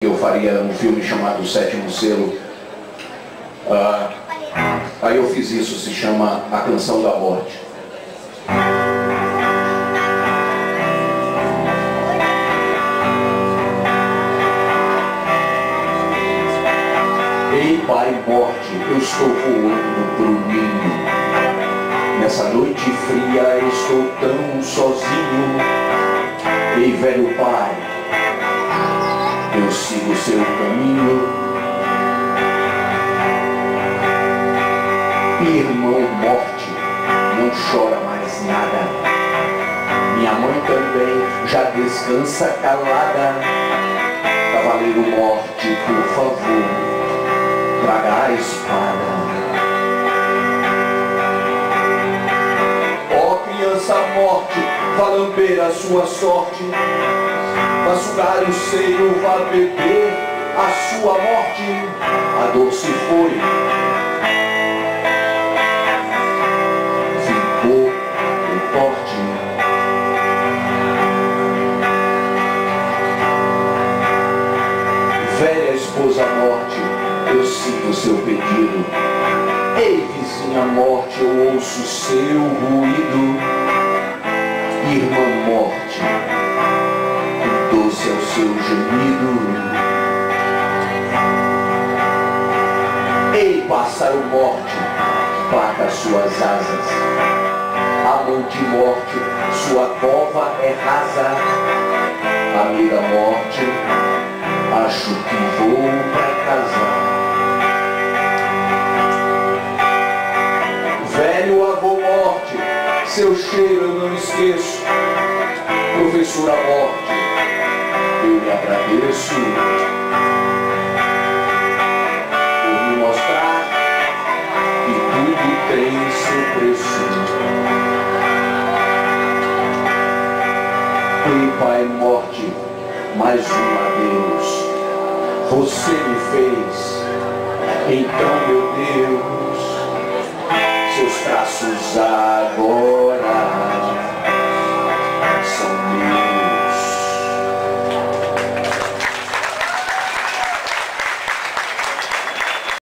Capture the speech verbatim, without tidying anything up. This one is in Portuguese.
eu faria um filme chamado O Sétimo Selo. Ah, aí eu fiz isso, se chama A Canção da Morte. Ei, Pai, morte, eu estou voando pro ninho. Nessa noite fria estou tão sozinho. Ei, velho Pai, eu sigo seu caminho. Irmão, morte, não chora mais nada. Minha mãe também já descansa calada. Cavaleiro morte, por favor, traga a espada. Ó criança morte, vá lamber a sua sorte. Vá sugar o seio, vá beber a sua morte. A dor se foi, ficou o porte. Velha esposa morte, eu sinto seu pedido. Ei, vizinha morte, eu ouço seu ruído. Irmã morte, doce é o seu gemido. Ei, pássaro morte, bata suas asas. Amante morte, sua cova é rasa. Amiga morte, acho que vou pra casa. Velho avô morte, seu cheiro eu não esqueço. Professora morte, eu lhe agradeço por me mostrar que tudo tem seu preço. Ei, Pai morte, mais um adeus. Você me fez, então meu Deus, seus traços agora